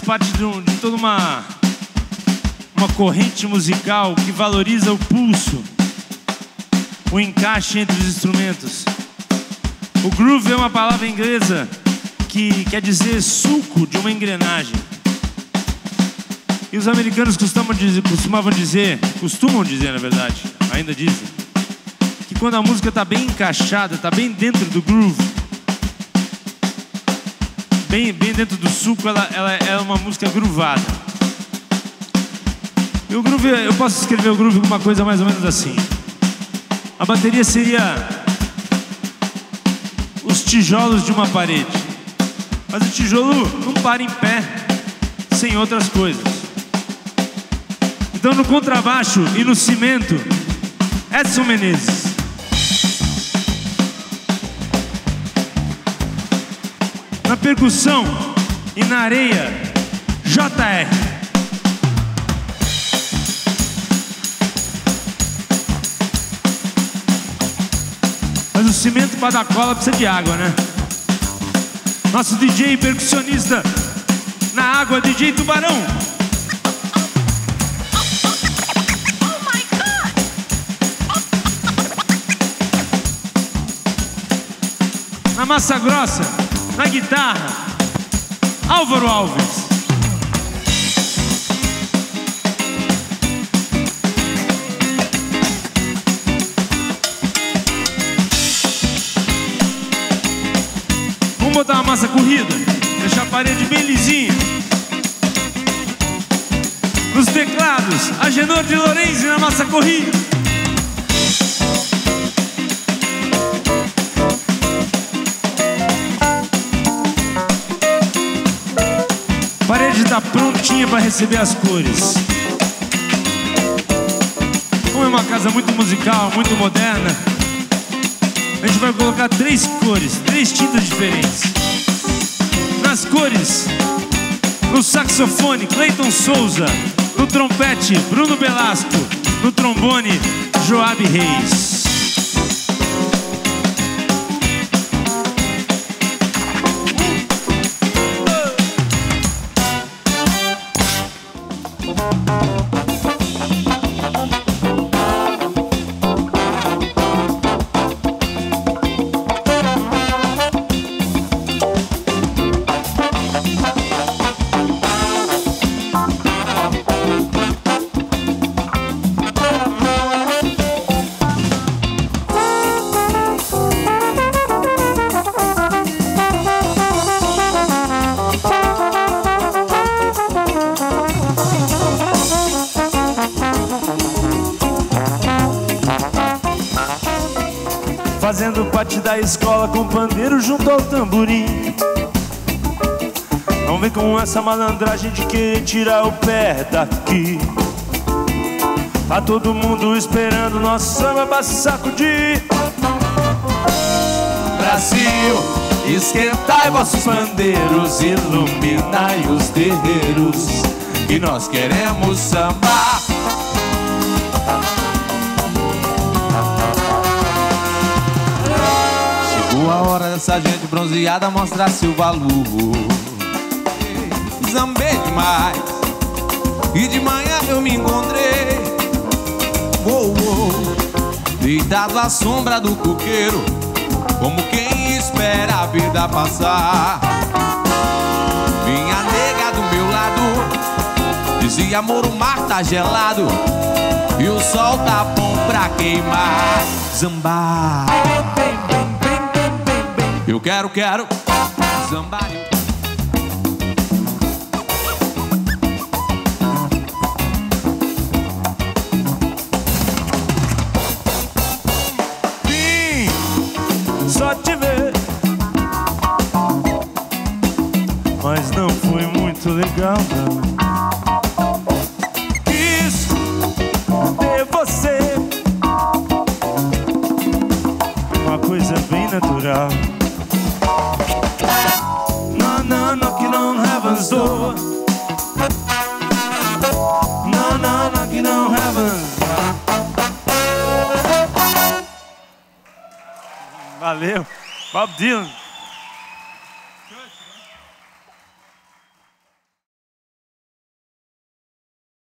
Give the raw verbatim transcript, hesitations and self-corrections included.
parte de, um, de toda uma, uma corrente musical que valoriza o pulso, o encaixe entre os instrumentos. O groove é uma palavra inglesa que quer dizer suco de uma engrenagem. E os americanos costumam dizer, costumavam dizer, costumam dizer na verdade, ainda dizem, que quando a música está bem encaixada, está bem dentro do groove, bem, bem dentro do suco, ela, ela é uma música groovada. E o groove, eu posso escrever o groove com uma coisa mais ou menos assim. A bateria seria os tijolos de uma parede, mas o tijolo não para em pé sem outras coisas. Então no contrabaixo e no cimento, Edson Menezes. Na percussão e na areia, J R. Mas o cimento para dar cola precisa de água, né? Nosso D J e percussionista na água, D J Tubarão. Na massa grossa, na guitarra, Álvaro Alves. Vamos botar uma massa corrida, deixar a parede bem lisinha. Nos teclados, Agenor de Lorenzi na massa corrida. A parede está prontinha para receber as cores. Como é uma casa muito musical, muito moderna, a gente vai colocar três cores, três tintas diferentes. Nas cores, no saxofone, Cleiton Souza. No trompete, Bruno Belasco. No trombone, Joab Reis. Fazendo parte da escola com pandeiro junto ao tamborim. Não vem com essa malandragem de querer tirar o pé daqui. Tá todo mundo esperando nosso samba pra se sacudir. Brasil, esquentai vossos pandeiros, iluminai os terreiros, que nós queremos sambar. Chegou a hora dessa gente bronzeada mostrar seu valor. Zambei demais e de manhã eu me encontrei, oh, oh, deitado à sombra do coqueiro, como quem espera a vida passar. Minha nega do meu lado dizia: amor, o mar tá gelado e o sol tá bom pra queimar. Zambar, eu quero, quero zambar. Só te ver, mas não foi muito legal, não. Quis ter você, uma coisa bem natural. No, no, knocking on heaven's door. No, no, knocking on heaven's door. Valeu, Bob Dylan.